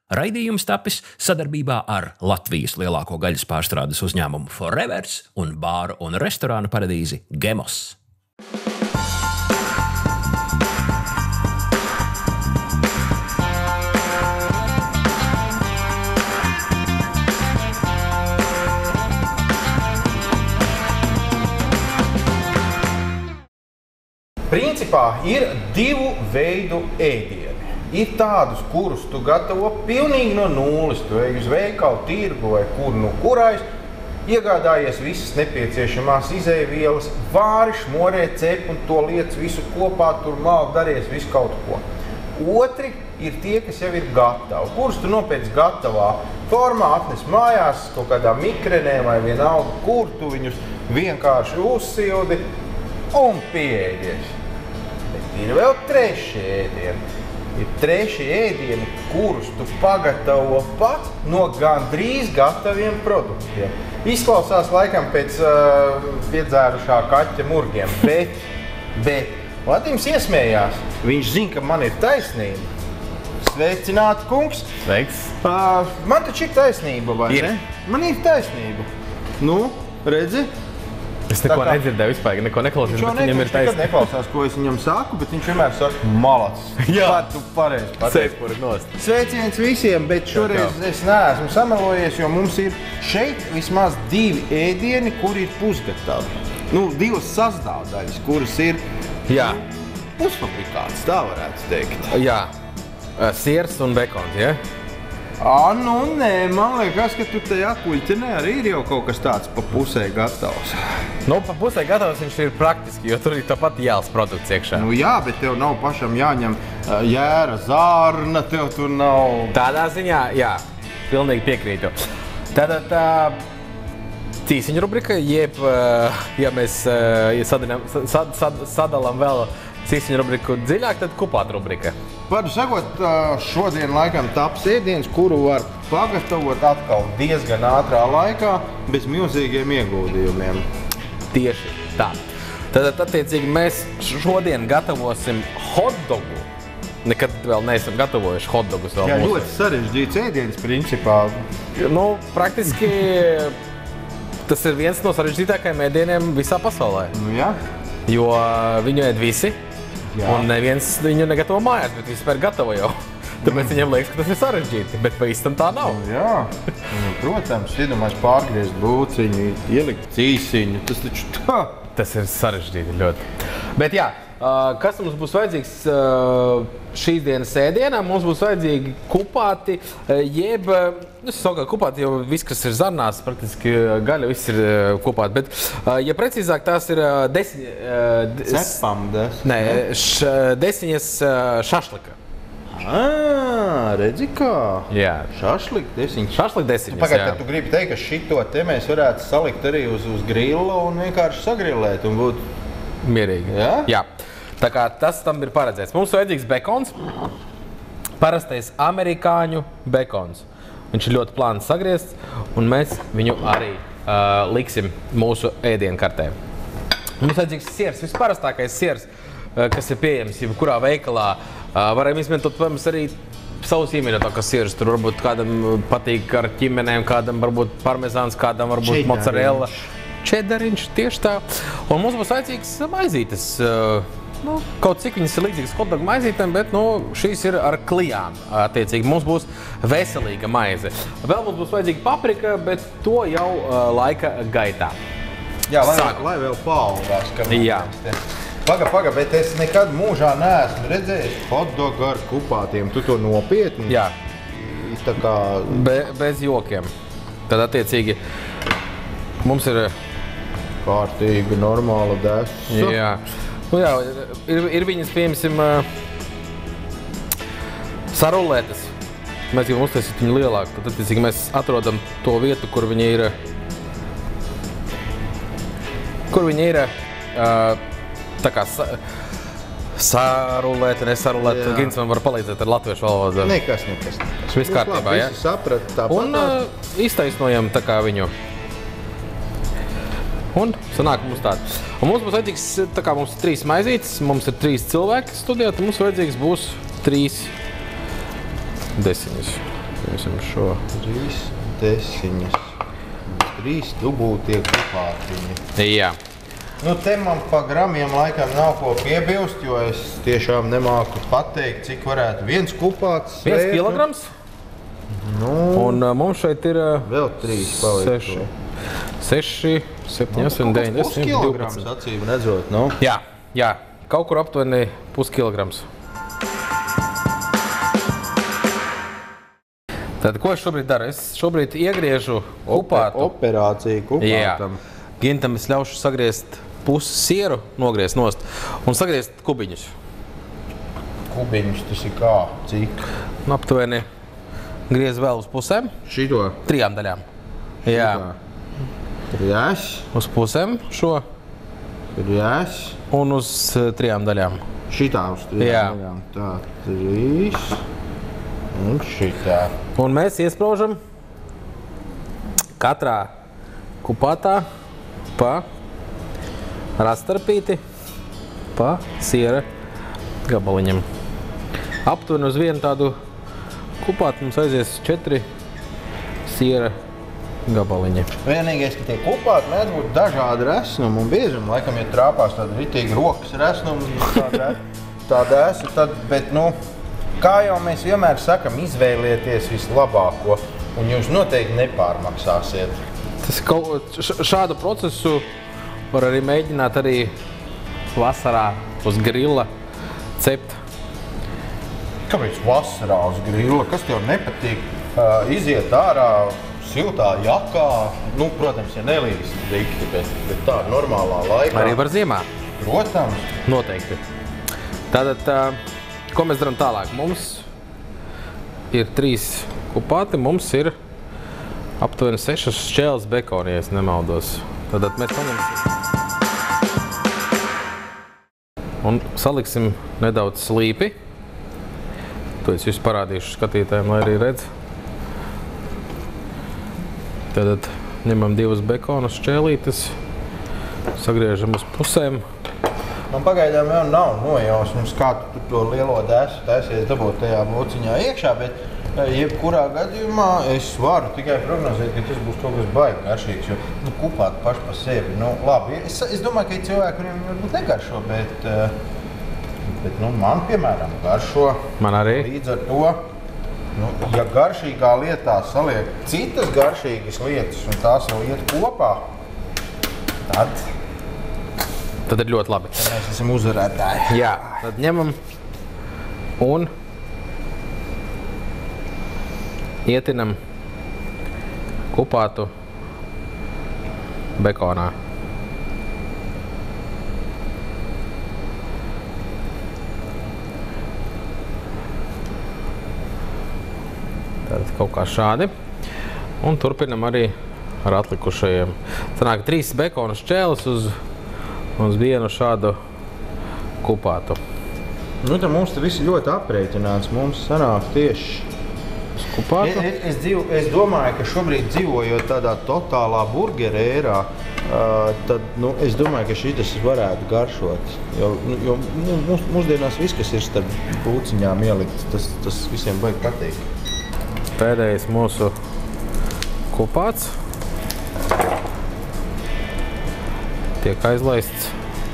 Raidījums tapis sadarbībā ar Latvijas lielāko gaļas pārstrādes uzņēmumu Forevers un bāru un restorānu paradīzi Gemos. Principā ir divu veidu ēdieni. Ir tādus, kurus tu gatavo pilnīgi no nulles. Tu ej uz veikalu, tirgu vai kur nu kurais, iegādājies visas nepieciešamās izēvielas, vāri, šmorē, cep un to liec visu kopā, tur malk, daries visu kaut ko. Otri ir tie, kas jau ir gatavi, kurus tu nopēc gatavā formā atnes mājās, kaut kādā mikrenē vai vienalga, kur tu viņus vienkārši uzsildi un pieēdies. Bet ir vēl trešie ēdieni. Ir trešie ēdieni, kurus tu pagatavo pats no gandrīz gataviem produktiem. Izklausās laikam pēc piedzērušā kaķa murgiem, bet Vadims iesmējās. Viņš zina, ka man ir taisnība. Sveicināti, kungs! Sveiks! Man taču ir taisnība, vai ne? Man ir taisnība. Nu, redzi? Es neko nedzirdēju vispār, neko neklausījos, bet viņam ir taisnība. Viņš neklausās, ko es viņam saku, bet viņš vienmēr saka, malacis. Jā, tu pareizi pateici. Seipuri nost. Sveiciens visiem, bet šoreiz es neesmu samelojies, jo mums ir šeit vismaz divi ēdieni, kuri ir pusgatavi. Nu, divas sastāvdaļas, kuras ir pusfabrikāts, tā varētu teikt. Jā, siers un bekons, ja? Nu nē, man liekas, ka tu te akuļķenē arī ir jau kaut kas tāds pa pusē gatavs. Nu, pa pusē gatavs viņš ir praktiski, jo tur ir tāpat jēls produkts iekšā. Nu jā, bet tev nav pašam jāņem jēra zārna, tev tur nav... Tādā ziņā, jā, pilnīgi piekrītu. Tātad cīsiņu rubrika, jeb, ja mēs sadalām vēl cīsiņu rubriku dziļāk, tad kupāt rubrika. Vārdu sakot, šodien laikam taps ēdiens, kuru var pagatavot atkal diezgan ātrā laikā, bez milzīgiem ieguldījumiem. Tieši tā. Tātad, attiecīgi, mēs šodien gatavosim hotdogu. Nekad vēl neesam gatavojuši hotdogus vēl. Jā, ļoti sarežģīts ēdiens, principā. Nu, praktiski tas ir viens no sarežģītākajiem ēdieniem visā pasaulē. Nu, jā. Jo viņu ēd visi. Jā. Un neviens viņu negatavo mājās, bet vispār gatavo jau. Tāpēc viņiem liekas, ka tas ir sarežģīti, bet pa īstam tā nav. Nu, jā, un, protams, iedomājas pārgriezt būciņu, ielikt cīsiņu, tas taču tā. Tas ir sarežģīti ļoti. Bet jā, kas mums būs vajadzīgs šīs dienas ēdienā? Mums būs vajadzīgi kupāti, jeb, es saku, kupāti jau viss, kas ir zarnās, praktiski gaļa, viss ir kupāti, bet, ja precīzāk, tās ir desiņas šašlika. Redzi kā? Jā. Šašlik desiņas. Šašlik desiņas, Pagaid, jā. Tu gribi teikt, ka šito te mēs varētu salikt arī uz grilla un vienkārši sagrillēt un būt... Mierīgi. Jā? Jā. Tā kā tas tam ir paredzēts. Mums vajadzīgs bekons, parastais amerikāņu bekons. Viņš ir ļoti plāni sagriezts, un mēs viņu arī liksim mūsu ēdienkartē. Mums vajadzīgs siers, visparastākais siers, kas ir pieejams jebkurā veikalā. Varam izmantot, protams, arī savus iemīļotākos sierus. Tur varbūt kādam patīk ar ķimenēm, kādam varbūt parmezāns, kādam varbūt mozzarella. Čedariņš, tieši tā. Un mums būs vajadzīgs maizītes. Kaut cik viņas ir līdzīgas hotdogu maizītēm, bet šīs ir ar klijām. Attiecīgi, mums būs veselīga maize. Vēl mums būs vajadzīga paprika, bet to jau laika gaitā. Jā, lai vēl paaugās. Jā. Paga, bet es nekad mūžā neesmu redzējis hotdogu ar kupātiem. Tu to nopietni? Jā. Tā kā... Bez jokiem. Tad, attiecīgi, mums ir... Kārtīga, normāla desa. Jā. Nu jā, ir viņas, piemēram, sarulētas. Mēs gribam uztaisīt viņu lielāku. Tad, attiecīgi, mēs atrodam to vietu, kur viņa ir... tā kā sarulēta, nesarulēta. Gins man var palīdzēt ar latviešu valodu. Nekas. Viss kārtībā, jā? Visi saprat tāpat. Un iztaisnojam tā kā viņu. Un sanāk mums tāda. Un mums būs vajadzīgs, tā kā mums ir 3 maizītes, mums ir 3 cilvēki studijā, tad mums vajadzīgs būs 3 desiņas. Ņemsim šo. 3 desiņas. 3 dubultie kupātiņi. Jā. Nu, te man pa gramiem laikam nav ko piebilst, jo es tiešām nemāku pateikt, cik varētu viens kupāts. 1 kilograms. Nu, Un mums šeit ir vēl 3 paliek. 6, 7, 8, 9, 10, 12. Acīm redzot, nu. Jā, kaut kur aptuveni puskilograms. Tad, ko es šobrīd daru? Es šobrīd iegriežu kupātu. Operācija kupātam. Gintam es ļaušu sagriezt pusi sieru, nogriezt nost un sagriezt kubiņus. Kubiņus tas ir kā? Cik? Un aptuveni griez vēl uz pusēm. Šito? 3 daļām. Jā. Trīs. Uz pusēm šo Trīs. un uz 3 daļām. Šitā uz 3 daļām. Tā, 3. Un šitā. Un mēs iespraužam katrā kupātā pa rastarpīti, pa siera gabaliņam. Aptuveni uz vienu tādu kupātu mums aizies 4 siera gabaliņi. Vienīgais, ka tie kupāti mēdz būt dažādi resnumi un biežam, laikam, ja trāpās tāda ritīgi rokas resnumi, tāda esa, tad, bet, nu, kā jau mēs vienmēr sakam, izvēlieties vislabāko un jūs noteikti nepārmaksāsiet. Tas šādu procesu var arī mēģināt arī vasarā uz grilla cept. Kāpēc vasarā uz grilla? Kas tev nepatīk? Iziet ārā siltā jakā, nu, protams, ja nelīdz dikti, bet tā normālā laikā. Arī var ziemā. Protams. Noteikti. Tātad, ko mēs darām tālāk? Mums ir 3 kupāti, mums ir aptuveni 6 šķēles bekoni, ja es nemaldos. Tātad mēs paņemsim un saliksim nedaudz slīpi. To es jūs parādīšu skatītājiem, lai arī redz. Tātad ņemam 2 bekonu šķēlītes, sagriežam uz pusēm. Man pagaidām jau nav nojausmas, kā tu to lielo desu taisies dabūt tajā būciņā iekšā, bet jebkurā gadījumā es varu tikai prognozēt, ka tas būs kaut kas baigi garšīgs, jo kupāti paši pa sevi. Nu, labi, es domāju, ka ir cilvēki, kuriem varbūt negaršo, bet man, piemēram, garšo. Man arī. Līdz ar to, nu, ja garšīgā lietā saliek citas garšīgas lietas un tās vēl iet kopā, tad ir ļoti labi. Tad mēs esam uzvarētāji. Jā, tad ņemam un ietinam kupātu bekonā. Tātad kaut kā šādi. Un turpinam arī ar atlikušajiem. Sanāk 3 bekonu šķēles uz vienu šādu kupātu. Nu, tad mums te viss ļoti aprēķināts. Mums sanāk tieši kupātu. Es domāju, ka šobrīd dzīvojot tādā totālā burgera ērā, tad es domāju, ka šitas varētu garšot. Jo mūsdienās viss, kas ir starp būciņām ielikts, tas visiem baigi patīk. Pēdējais mūsu kupāts tiek aizlaists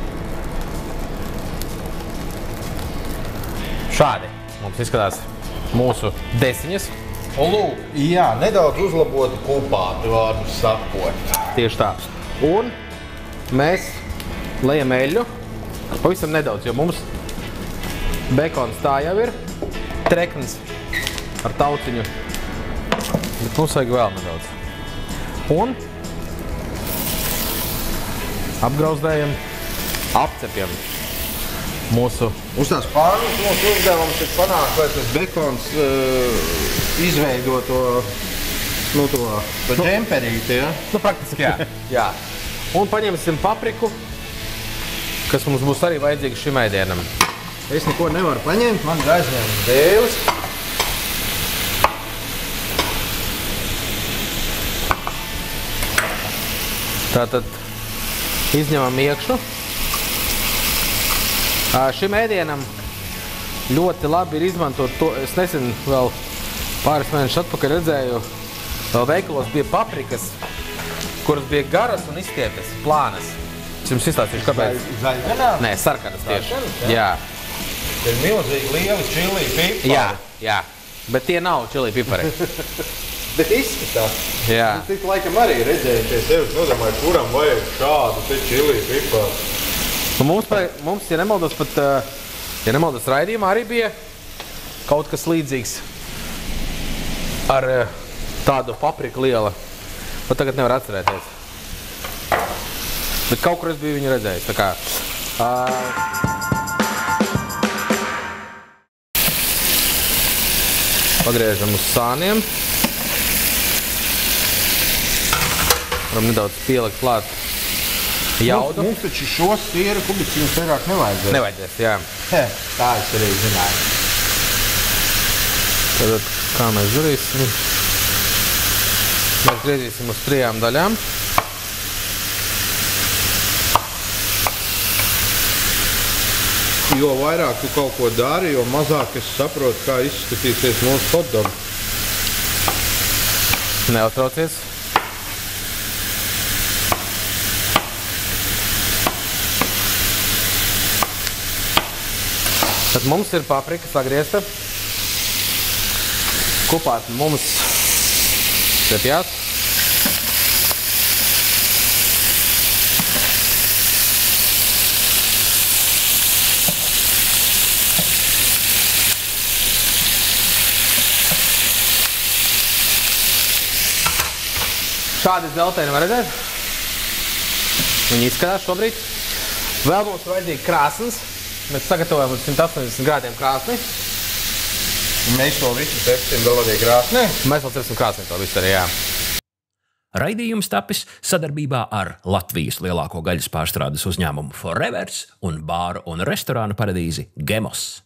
šādi. Mums izskatās mūsu desiņas. Un lūk, jā, nedaudz uzlabotu kupātu vārdu sakot. Tieši tā. Un mēs lejam eļļu pavisam nedaudz, jo mums bekons tā jau ir trekns ar tauciņu. Bet mums vajag vēl nedaudz. Un apgrauzdējam, apcepjam mūsu. Uz tās pānas mūsu uzdevums ir panākt, lai tas bekons izveido to džemperīti, ja? Nu, praktiski jā. Jā. Un paņemsim papriku, kas mums būs arī vajadzīga šim ēdienam. Es neko nevaru paņemt, man ir aizņemts dēlis. Tātad izņemam iekšu. Šim ēdienam ļoti labi ir izmantot to. Es nesen vēl Pāris mēnešus atpakaļ redzēju, veikalos bija paprikas, kuras bija garas un izstieptas, plānas. Es jums izstāstīšu, kāpēc? Zaļganā? Nē, sarkanas tieši. Sarkanas, Jā. Ir milzīgi lieli čili pipari. Jā. Bet tie nav čili pipari. Bet izskatās. Jā. Tu laikam arī redzēji pie sevis, nodomāju, kuram vajag šādu te čili piparu. Mums, ja nemaldos, raidījumā arī bija kaut kas līdzīgs ar tādu papriku liela. Pat tagad nevar atcerēties. Bet kaut kur es biju viņu redzējis. Tā kā, pagriežam uz sāniem. Varam nedaudz pielikt klāt jaudu. Mums taču šos siera kubiņus vairāk nevajadzēs. Nevajadzēs, jā. Tā es arī zināju. Tad, kā mēs darīsim? Mēs griezīsim uz 3 daļām. Jo vairāk tu kaut ko dari, jo mazāk es saprotu, kā izskatīsies mūsu hotdog. Neuztraucies. Tad mums ir paprika sagriezta. Kupāt mums cepjās. Šādi zeltaini var redzēt. Viņi izskatās šobrīd. Vēl mums vajadzīgi krāsnes. Mēs sagatavojam uz 180 grādiem krāsni. Mēs to visu cepsim vēl arī krāsnē? Mēs vēl cepsim krāsnī to visu arī, jā. Raidījums tapis sadarbībā ar Latvijas lielāko gaļas pārstrādes uzņēmumu Forevers un bāru un restorānu paradīzi Gemos.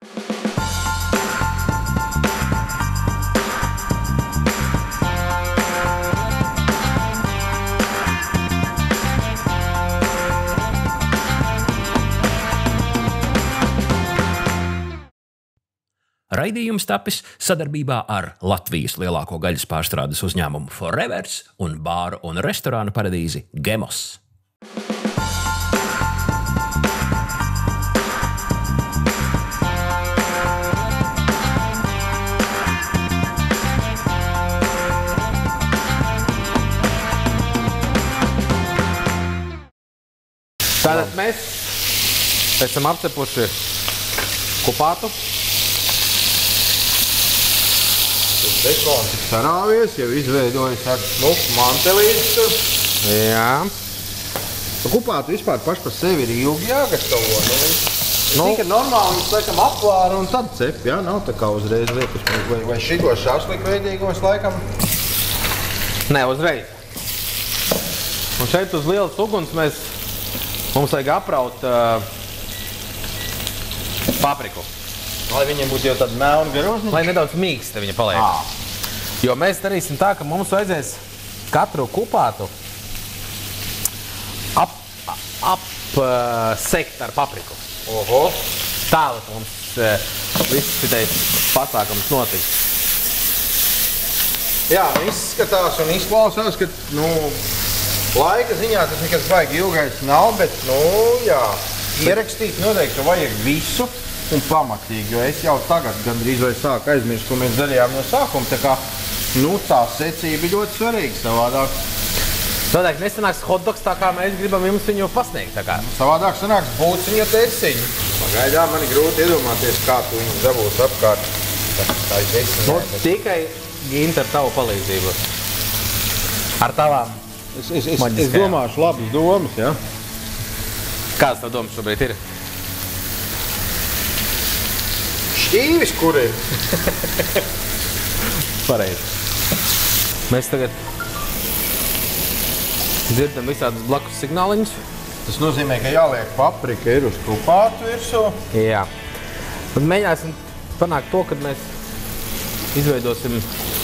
Raidījums tapis sadarbībā ar Latvijas lielāko gaļas pārstrādes uzņēmumu Forevers un bāru un restorānu paradīzi Gemos. Tātad mēs esam apcepuši kupātu. Bekons ir sarāvies, jau izveidojas ar mantelītes tur. Jā. Kupātu vispār paši par sevi ir ilgi jāgatavo. Tika normāli viņus laikam apvāra un tad cep, jā? Nav tā kā uzreiz liekas. Vai šito šašliku veidīgos laikam? Nē, uzreiz. Un šeit uz lielas uguns mums vajag apraut papriku. Lai viņiem būtu jau tāda melna garozniņa? Lai nedaudz mīksta viņa paliek. Jo mēs darīsim tā, ka mums vajadzēs katru kupātu apsekt ar papriku. Oho. Tā, lai mums viss šitais pasākums notiks. Jā, izskatās un izklausās, ka, laika ziņā tas nekas baigi ilgais nav, bet, jā, ierakstīt noteikti, ka vajag visu. Un pamatīgi, jo es jau tagad gandrīz vai sāku aizmirst, ko mēs darījām no sākuma, tā kā, tā secība ir ļoti svarīga savādāk. Savādāk nesanāks hotdogs tā, kā mēs gribam jums viņu pasniegt, tā kā. Savādāk sanāks būciņa tesiņu. Pagaidām man ir grūti iedomāties, kā tu viņus dabūs apkārt. Tā ir tesiņa. Tikai Ginta ar tavu palīdzību. Ar tavām Es domāšu labas domas, jā? Kādas tev domas šobrīd ir? Šķīvis, kur ir? Pareizi. Mēs tagad dzirdam visādus blakus signāliņus. Tas nozīmē, ka jāliek paprika ir uz kupātu virsū. Jā. Un mēģināsim panākt to, kad mēs izveidosim,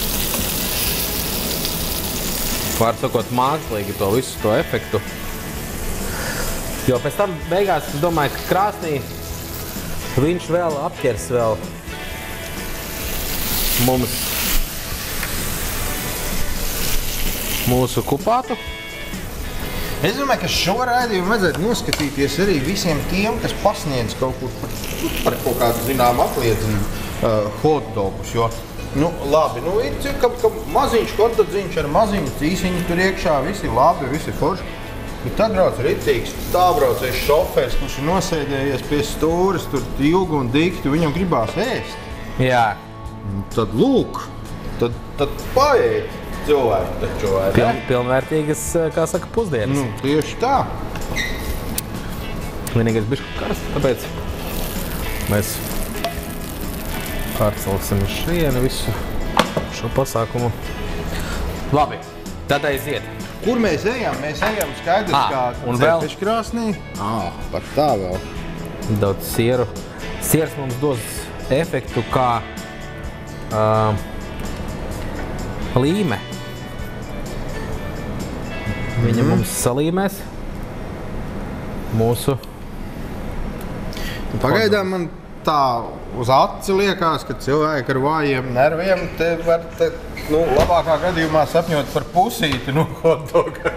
var sakot, mākslīgi to visu to efektu. Jo pēc tam beigās, es domāju, ka krāsnī viņš vēl apķers mums mūsu kupātu. Es domāju, ka šo raidījumu vajadzētu noskatīties arī visiem tiem, kas pasniedz kaut kur par kaut kādu zinām atliedzību hotdogus, jo, labi, ir ka maziņš hotdodziņš ar maziņu cīsiņu tur iekšā, visi labi, visi forši. Bet tad brauc ritīgs, tābraucējs šofērs, kurš ir nosēdējies pie stūres, tur ilgu un dikti, viņam gribās ēst. Jā. Tad lūk, tad paēd. Cilvēki taču vai ne? Pilnvērtīgas, kā saka, pusdienas. Tieši tā. Vienīgais bišķi karsts, tāpēc mēs pārcelksim uz šrienu visu šo pasākumu. Labi, tad aiziet. Kur mēs ejam? Mēs ejam skaidrs kā cepeškrāsnī. Pat tā vēl. Daudz sieru. Siers mums dos efektu kā līme. Viņa mums salīmēs mūsu... Pagaidām man tā uz aci liekas, ka cilvēki ar vājiem nerviem te var labākā gadījumā sapņot par pusīti no hotdoga.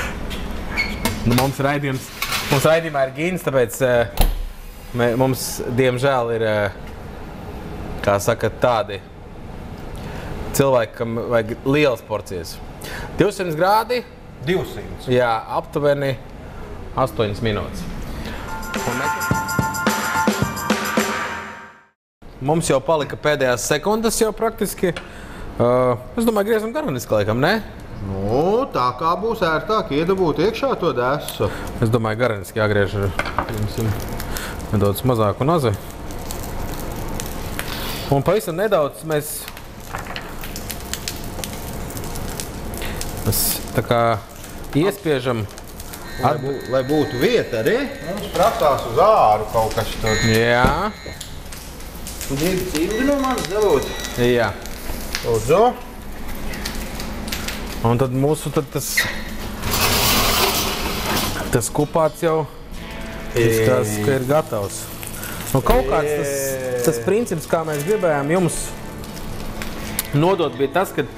Mums raidījumā ir Gins, tāpēc mums, diemžēl, ir, kā saka, tādi cilvēki, kam vajag lielas porcijas. 200 grādi. 200. Jā, aptuveni 8 minūtes. Mums jau palika pēdējās sekundes jau praktiski. Es domāju, griezam garaniski laikam, ne? Tā kā būs ērtāk iedabūt iekšā to desu. Es domāju, garaniski jāgriež ar nedaudz mazāku nazi. Un pavisam nedaudz mēs tā kā iespiežam. Lai būtu vieta arī, mums prasās uz āru kaut kas tur. Jā. Divi cimdi no manis dabūt. Jā. Lūdzu. Un tad mūsu tas kupāts jau izskatās, ka ir gatavs. Un kaut kāds tas princips, kā mēs gribējām jums nodot, bija tas, ka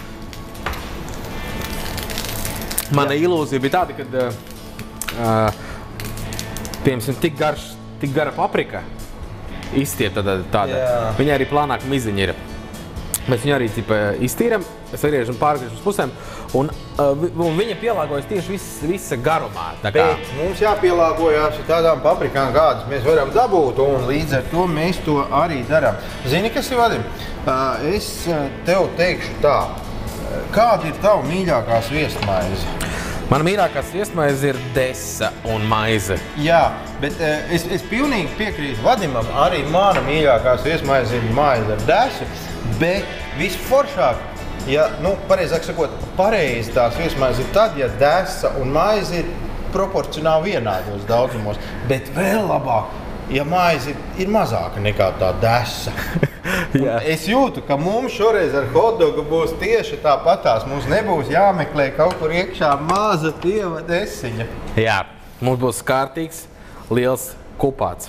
mana ilūzija bija tāda, ka piemēram, tik gara paprika izstiep tāda. Viņa arī plānāk miziņa ir. Mēs viņu arī iztīram, sagriežam pārgriežam uz pusēm, un viņa pielāgojas tieši visa garumā. Bet mums jāpielāgojās tādām paprikām, kādas mēs varam dabūt, un līdz ar to mēs to arī darām. Zini, kas ir, Vadim? Es tev teikšu tā, kāda ir tava mīļākā sviestmaize? Mana mīļākā sviestmaize ir desa un maize. Jā, bet es pilnīgi piekrītu Vadimam, arī mana mīļākā sviestmaize ir maize ar desu, bet visforšāk, pareizāk sakot, pareizi tā sviestmaize ir tad, ja desa un maize ir proporcionāli vienādos daudzumos, bet vēl labāk, ja maize ir mazāka nekā tā desa. Es jūtu, ka mums šoreiz ar hotdogu būs tieši tāpatās. Mums nebūs jāmeklē kaut kur iekšā maza tieva desiņa. Jā, mums būs kārtīgs, liels kupāts.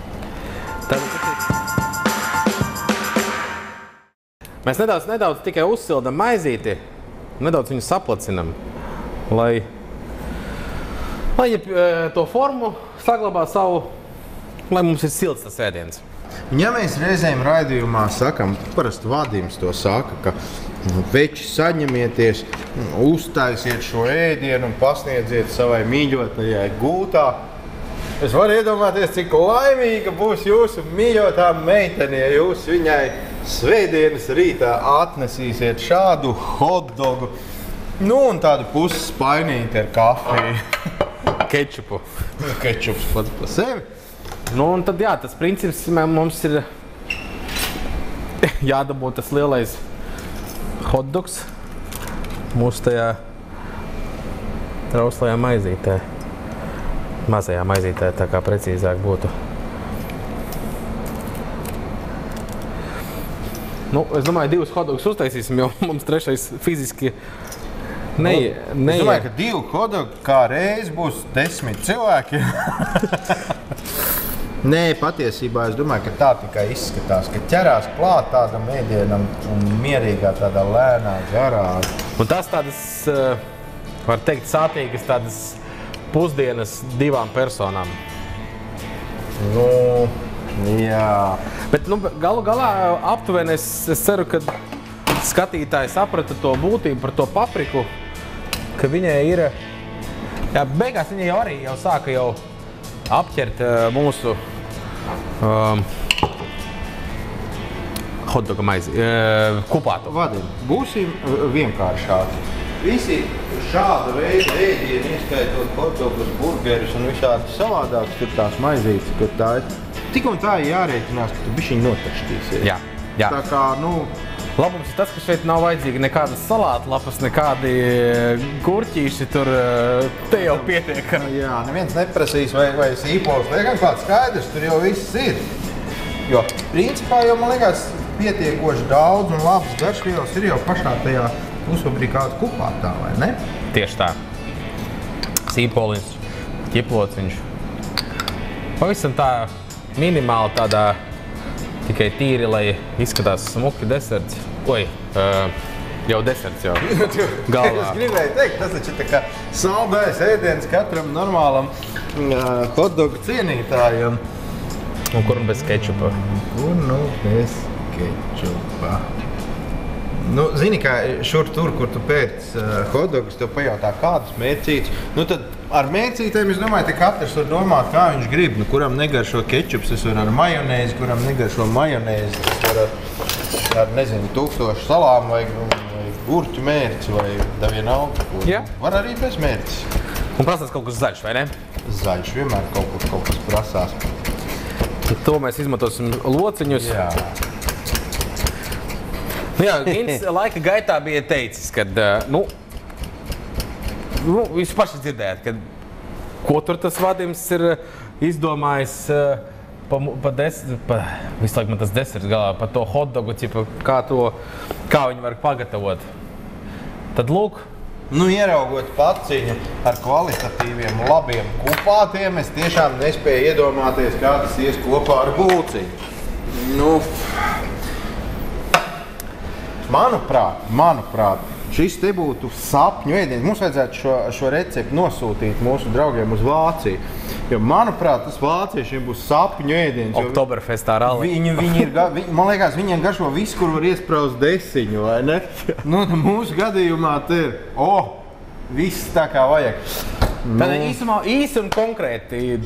Mēs nedaudz tikai uzsildam maizīti, nedaudz viņu saplacinam, lai to formu saglabā savu, lai mums ir silts tas ēdiens. Ja mēs reizēm raidījumā sakam, parasti Vadims to saka, ka veči saņemieties, uztaisiet šo ēdienu un pasniedziet savai mīļotajai gūtā. Es varu iedomāties, cik laimīga būs jūsu mīļotā meitene, ja jūs viņai svētdienas rītā atnesīsiet šādu hotdogu, un tādu pusspainīti ar kafiju. Kečupu. Kečups pats pa sevi. Un tad jā, tas princips mums ir jādabū tas lielais hotdogs mūsu tajā trauslajā maizītē. Mazajā maizītē, tā kā precīzāk būtu. Es domāju, 2 hotdogus uztaisīsim, jo mums trešais fiziski neiet. Es domāju, ka 2 hotdogi kā reiz būs 10 cilvēki. Nē, patiesībā es domāju, ka tā tikai izskatās, ka ķerās klāt tādam ēdienam un mierīgā tādā lēnā garā. Un tas tādas, var teikt, sātīgas tādas pusdienas 2 personām. Nu, jā. Bet galu galā aptuveni es ceru, ka skatītāji saprata to būtību par to papriku, ka viņai ir, jā, beigās viņa jau arī sāka jau apķert mūsu hotdoga maizi, kupātu. Vadim, būsim vienkāršāki. Visi šāda veida ēdieni, ieskaitot hotdogus, burgerus un visādi savādākas, tur tās maizītes, kur tā ir. Tik un tā ir jārēķinās, ka tu bišķiņ notašķīsies. Jā, jā. Tā kā, Labums ir tas, ka šeit nav vajadzīgi nekādas salātlapas, nekādi gurķīši, tur te jau pietiek. Jā, neviens neprasīs, vai sīpols liekam klāt skaidrs, tur jau viss ir. Jo, principā jau, man liekas, pietiekoši daudz un labs garšvielas ir jau pašā tajā pusfabrikāta kupātā, vai ne? Tieši tā. Sīpolins, ķiplociņš. Pavisam tā minimāli tādā tikai tīri, lai izskatās smuki deserts. Oi, jau deserts jau galvā. Es gribēju teikt, tas taču tā kā saldais ēdiens katram normālam hotdogu cienītājam. Un kur bez kečupa? Kur bez kečupa? Zini, kā šur tur, kur tu pēc hotdogus, tev pajautā kādus mērcītus. Tad ar mērcītēm, es domāju, te katrs var domāt, kā viņš grib. Kuram negaršo kečups, es varu ar majonēzi, kuram negaršo majonēzi, es varu ar 1000 salām vai gurķu mērci vai da vienalga. Jā. Var arī bez mērcis. Un prasās kaut kas zaļš, vai ne? Zaļš vienmēr kaut kas prasās. Tad to mēs izmantosim lociņus. Jā. Gins laika gaitā bija teicis, kad, jūs paši dzirdējāt, kad ko tur tas Vadims ir izdomājis visu laiku man tas deserts galā, par to hotdogu, kā viņi var pagatavot. Tad lūk. Ieraugot paciņu ar kvalitatīviem, labiem kupātiem, es tiešām nespēju iedomāties, kā tas ies kopā ar bulciņu. Manuprāt, šis te būtu sapņu ēdiens. Mums vajadzētu šo recepti nosūtīt mūsu draugiem uz Vāciju. Jo, manuprāt, tas vāciešiem būs sapņu ēdiens. Oktoberfestā rali. Man liekas, viņiem garšo visu, kur var iespraust desiņu, vai ne? Mūsu gadījumā te ir, viss tā kā vajag. Tad īsi un konkrēti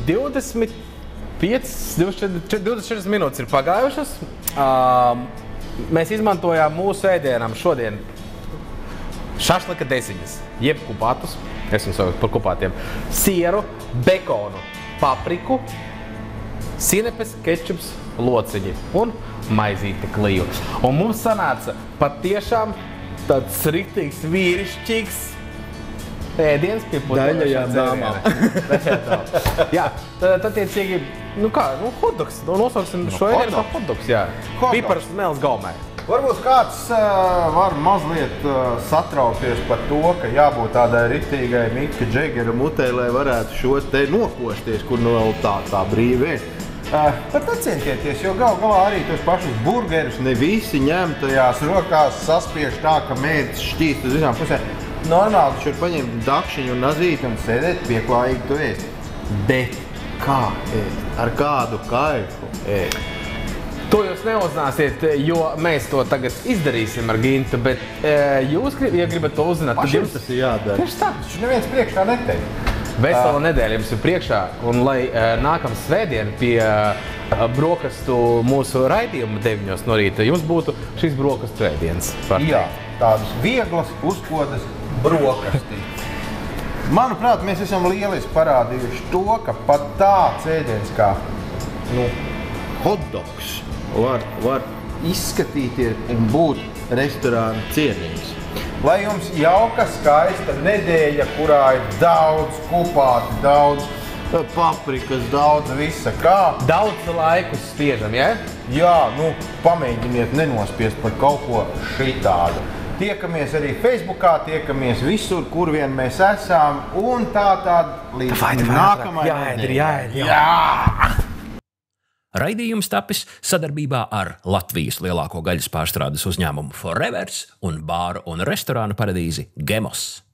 24 minūtes ir pagājušas. Mēs izmantojām mūsu ēdienam šodien šašlika desiņas, jeb kupātus, es jums saucu par kupātiem, sieru, bekonu, papriku, sinepes, kečups, lociņi un maizīti kliju. Un mums sanāca patiešām tāds riktīgs, vīrišķīgs ēdiens pie daļajām dāmām. Jā, tad tiecīgi, hotdogs, nosauksim šo ēdienu par hotdogs, jā. Pipars smēles gaumē. Varbūt kāds var mazliet satraukties par to, ka jābūt tādai riktīgai Mika Džegera mutē, lai varētu šos te nokosties, kur vēl tā brīvi ir. Pat atcientieties, jo galā arī tos pašus burgerus ne visi ņem tajās rokās, saspiež tā, ka mērķis šķīst uz visām pusēm. Normāli taču var paņemt dakšiņu un nazīti un sēdēt pieklājīgi to ēst. Bet kā ēst? Ar kādu kaifu ēst? To jūs neuzzināsiet, jo mēs to tagad izdarīsim ar Gintu, bet jūs, ja gribat to uzzināt, tad jums tas ir jādara. Tieši tā. Taču neviens priekšā neteikt. Vesela nedēļa jums ir priekšā, un lai nākamā svētdiena pie brokastu mūsu raidījuma 9 no rīta, jums būtu šis brokastu ēdiens. Jā, tādas vieglas, uzkodas brokasti. Manuprāt, mēs esam lieliski parādījuši to, ka pat tāds ēdiens kā hotdogs var izskatīties un būt restorāna cienīgs. Lai jums jauka, skaista nedēļa, kurā ir daudz kupāti, daudz paprikas, daudz visa kā. Daudz laiku spiežam, ja? Jā, pamēģiniet nenospiest par kaut ko šitādu. Tiekamies arī Facebookā, tiekamies visur, kur vien mēs esam, un tā līdz nākamajai nedēļai. Jā! Raidījums tapis sadarbībā ar Latvijas lielāko gaļas pārstrādes uzņēmumu Forevers un bāru un restorānu paradīzi Gemos.